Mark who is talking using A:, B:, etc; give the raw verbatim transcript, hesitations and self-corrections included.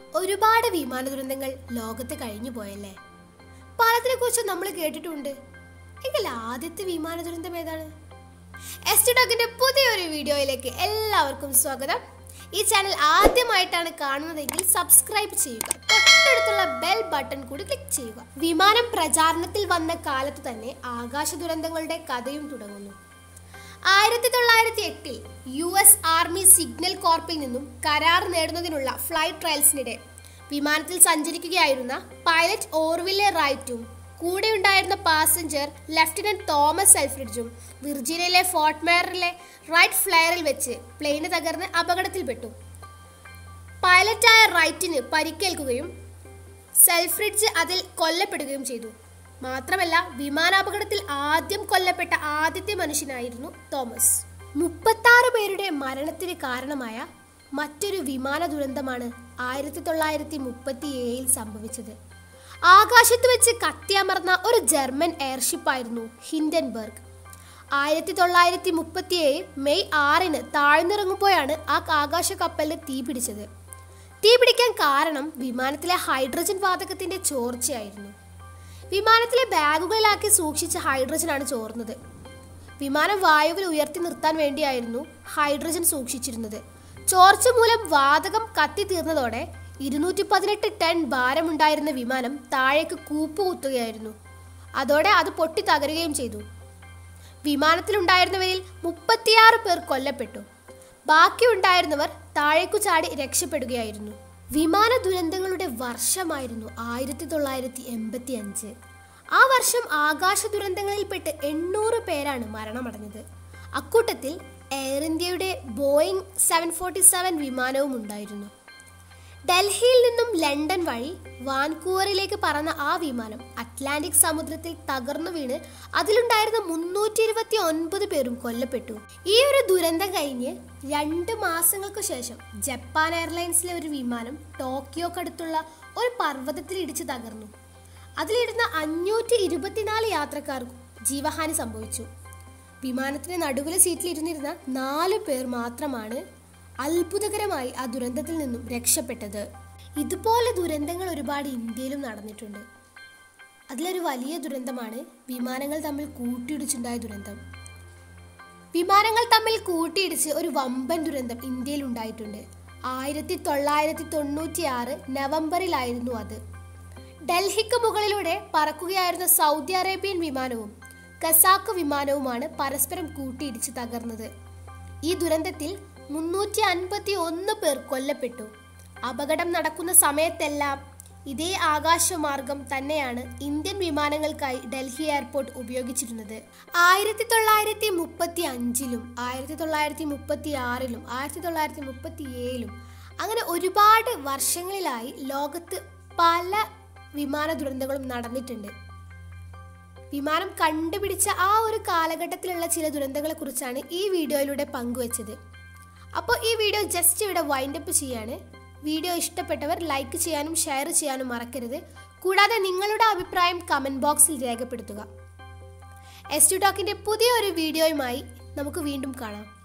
A: ഒരുപാട് വിമാന ദുരന്തങ്ങൾ ലോകത്ത് കഴിഞ്ഞു പോയല്ലേ. പലതിനെ കുറിച്ച് നമ്മൾ കേട്ടിട്ടുണ്ട്. എങ്കിൽ ആദ്യത്തെ വിമാന ദുരന്തം ഏതാണ്? എസ് ടോക്കിന്റെ പുതിയൊരു വീഡിയോയിലേക്ക് എല്ലാവർക്കും സ്വാഗതം. ഈ ചാനൽ ആദ്യമായിട്ടാണ് കാണുന്നതെങ്കിൽ സബ്സ്ക്രൈബ് ചെയ്യുക, തൊട്ടടുത്തുള്ള ബെൽ ബട്ടൺ കൂടി ക്ലിക്ക് ചെയ്യുക. വിമാനം പ്രചാരണത്തിൽ വന്ന കാലത്ത് തന്നെ ആകാശ ദുരന്തങ്ങളുടെ കഥയും തുടങ്ങുന്നു. ആയിരത്തി തൊള്ളായിരത്തി എട്ടിൽ യു എസ് ആർമി സിഗ്നൽ കോർപ്പിൽ നിന്നും കരാർ നേടുന്നതിനുള്ള ഫ്ലൈറ്റ് ട്രയൽസിനിടെ വിമാനത്തിൽ സഞ്ചരിക്കുകയായിരുന്ന പൈലറ്റ് ഓർവില്ലെ റൈറ്റും കൂടെയുണ്ടായിരുന്ന പാസഞ്ചർ ലഫ്റ്റനന്റ് തോമസ് സെൽഫ്രിഡ്ജും വിർജീനിയയിലെ ഫോർട്ട് മേയറിലെ റൈറ്റ് ഫ്ലയറിൽ വെച്ച് പ്ലെയിന് തകർന്ന് അപകടത്തിൽപ്പെട്ടു. പൈലറ്റായ റൈറ്റിന് പരിക്കേൽക്കുകയും സെൽഫ്രിഡ്ജ് അതിൽ കൊല്ലപ്പെടുകയും ചെയ്തു. മാത്രമല്ല, വിമാനാപകടത്തിൽ ആദ്യം കൊല്ലപ്പെട്ട ആദ്യത്തെ മനുഷ്യനായിരുന്നു തോമസ്. മുപ്പത്തി ആറ് പേരുടെ മരണത്തിന് കാരണമായ മറ്റൊരു വിമാന ദുരന്തമാണ് ആയിരത്തി തൊള്ളായിരത്തി മുപ്പത്തി ഏഴിൽ സംഭവിച്ചത്. ആകാശത്ത് വെച്ച് കത്തിയമർന്ന ഒരു ജർമ്മൻ എയർഷിപ്പായിരുന്നു ഹിൻഡൻബർഗ്. ആയിരത്തി തൊള്ളായിരത്തി മുപ്പത്തി ഏഴ് മെയ് ആറിന് താഴ്ന്നിറങ്ങുമ്പോഴാണ് ആ ആകാശ കപ്പലിന് തീ പിടിച്ചത്. തീ പിടിക്കാൻ കാരണം വിമാനത്തിലെ ഹൈഡ്രജൻ വാതകത്തിന്റെ ചോർച്ചയായിരുന്നു. വിമാനത്തിലെ ബാഗുകളിലാക്കി സൂക്ഷിച്ച ഹൈഡ്രജനാണ് ചോർന്നത്. വിമാനം വായുവിൽ ഉയർത്തി നിർത്താൻ വേണ്ടിയായിരുന്നു ഹൈഡ്രജൻ സൂക്ഷിച്ചിരുന്നത്. ചോർച്ച മൂലം വാതകം കത്തിത്തീർന്നതോടെ ഇരുന്നൂറ്റി പതിനെട്ട് ടൺ ഭാരമുണ്ടായിരുന്ന വിമാനം താഴേക്ക് കൂപ്പുകുത്തുകയായിരുന്നു. അതോടെ അത് പൊട്ടി തകരുകയും ചെയ്തു. വിമാനത്തിലുണ്ടായിരുന്നവരിൽ മുപ്പത്തിയാറ് പേർ കൊല്ലപ്പെട്ടു. ബാക്കിയുണ്ടായിരുന്നവർ താഴേക്കു ചാടി രക്ഷപ്പെടുകയായിരുന്നു. വിമാന ദുരന്തങ്ങളുടെ വർഷമായിരുന്നു ആയിരത്തി തൊള്ളായിരത്തി എൺപത്തി അഞ്ച്. ആ വർഷം ആകാശ ദുരന്തങ്ങളിൽപ്പെട്ട് എണ്ണൂറ് പേരാണ് മരണമടഞ്ഞത്. അക്കൂട്ടത്തിൽ എയർ ഇന്ത്യയുടെ ബോയിങ് സെവൻ ഫോർട്ടി സെവൻ വിമാനവും ഉണ്ടായിരുന്നു. ഡൽഹിയിൽ നിന്നും ലണ്ടൻ വഴി വാൻകൂവറിലേക്ക് പറന്ന ആ വിമാനം അറ്റ്ലാന്റിക് സമുദ്രത്തിൽ തകർന്നു വീണ് അതിലുണ്ടായിരുന്ന മുന്നൂറ്റി ഇരുപത്തി ഒൻപത് പേരും കൊല്ലപ്പെട്ടു. ഈ ഒരു ദുരന്തം കഴിഞ്ഞ് രണ്ട് മാസങ്ങൾക്ക് ശേഷം ജപ്പാൻ എയർലൈൻസിലെ ഒരു വിമാനം ടോക്കിയോക്കടുത്തുള്ള ഒരു പർവ്വതത്തിൽ ഇടിച്ച് തകർന്നു. അതിലിരുന്ന അഞ്ഞൂറ്റി ഇരുപത്തിനാല് യാത്രക്കാർക്കും ജീവഹാനി സംഭവിച്ചു. വിമാനത്തിന്റെ നടുവിലെ സീറ്റിൽ ഇരുന്നിരുന്ന നാല് പേർ മാത്രമാണ് അത്ഭുതകരമായി ആ ദുരന്തത്തിൽ നിന്നും രക്ഷപ്പെട്ടത്. ഇതുപോലെ ദുരന്തങ്ങൾ ഒരുപാട് ഇന്ത്യയിലും നടന്നിട്ടുണ്ട്. അതിലൊരു വലിയ ദുരന്തമാണ് വിമാനങ്ങൾ തമ്മിൽ കൂട്ടിയിടിച്ചുണ്ടായ ദുരന്തം. വിമാനങ്ങൾ തമ്മിൽ കൂട്ടിയിടിച്ച് ഒരു വമ്പൻ ദുരന്തം ഇന്ത്യയിൽ ഉണ്ടായിട്ടുണ്ട്. ആയിരത്തി തൊള്ളായിരത്തി തൊണ്ണൂറ്റി ആറ് നവംബറിലായിരുന്നു അത്. ഡൽഹിക്ക് മുകളിലൂടെ പറക്കുകയായിരുന്ന സൗദി അറേബ്യൻ വിമാനവും കസാക്ക് വിമാനവുമാണ് പരസ്പരം കൂട്ടിയിടിച്ച് തകർന്നത്. ഈ ദുരന്തത്തിൽ മുന്നൂറ്റി അൻപത്തി ഒന്ന് പേർ കൊല്ലപ്പെട്ടു. അപകടം നടക്കുന്ന സമയത്തെല്ലാം ഇതേ ആകാശമാർഗം തന്നെയാണ് ഇന്ത്യൻ വിമാനങ്ങൾക്കായി ഡൽഹി എയർപോർട്ട് ഉപയോഗിച്ചിരുന്നത്. ആയിരത്തി തൊള്ളായിരത്തി മുപ്പത്തി അഞ്ചിലും ആയിരത്തി തൊള്ളായിരത്തി മുപ്പത്തി ആറിലും ആയിരത്തി തൊള്ളായിരത്തി മുപ്പത്തി ഏഴിലും അങ്ങനെ ഒരുപാട് വർഷങ്ങളിലായി ലോകത്ത് പല വിമാന ദുരന്തങ്ങളും നടന്നിട്ടുണ്ട്. വിമാനം കണ്ടുപിടിച്ച ആ ഒരു കാലഘട്ടത്തിലുള്ള ചില ദുരന്തങ്ങളെ കുറിച്ചാണ് ഈ വീഡിയോയിലൂടെ പങ്കുവച്ചത്. അപ്പോൾ ഈ വീഡിയോ ജസ്റ്റ് ഇവിടെ വൈൻഡപ്പ് ചെയ്യാണ്. വീഡിയോ ഇഷ്ടപ്പെട്ടവർ ലൈക്ക് ചെയ്യാനും ഷെയർ ചെയ്യാനും മറക്കരുത്. കൂടാതെ നിങ്ങളുടെ അഭിപ്രായം കമന്റ് ബോക്സിൽ രേഖപ്പെടുത്തുക. എസ് ടു ടോക്കിന്റെ പുതിയൊരു വീഡിയോയുമായി നമുക്ക് വീണ്ടും കാണാം.